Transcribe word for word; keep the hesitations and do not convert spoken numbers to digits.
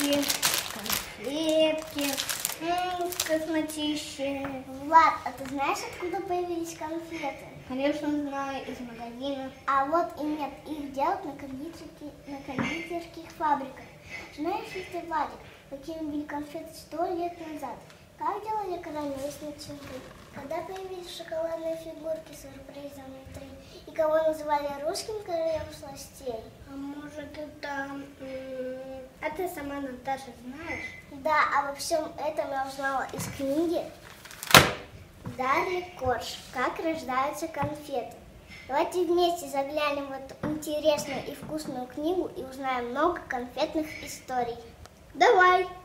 конфетки, конфетки, ммм, вкуснотища. Влад, а ты знаешь, откуда появились конфеты? Конечно, знаю, из магазина. А вот и нет, их делают на, кондитерки, на кондитерских фабриках. Знаешь ли ты, Владик, какими были конфеты сто лет назад? Как делали коронесницу? Когда появились шоколадные фигурки с сюрпризом внутри? И кого называли русским королем сластей? А может это... А ты сама, Наташа, знаешь? Да, а во всем этом я узнала из книги Дарьи Корж «Как рождаются конфеты». Давайте вместе заглянем в эту интересную и вкусную книгу и узнаем много конфетных историй. Давай!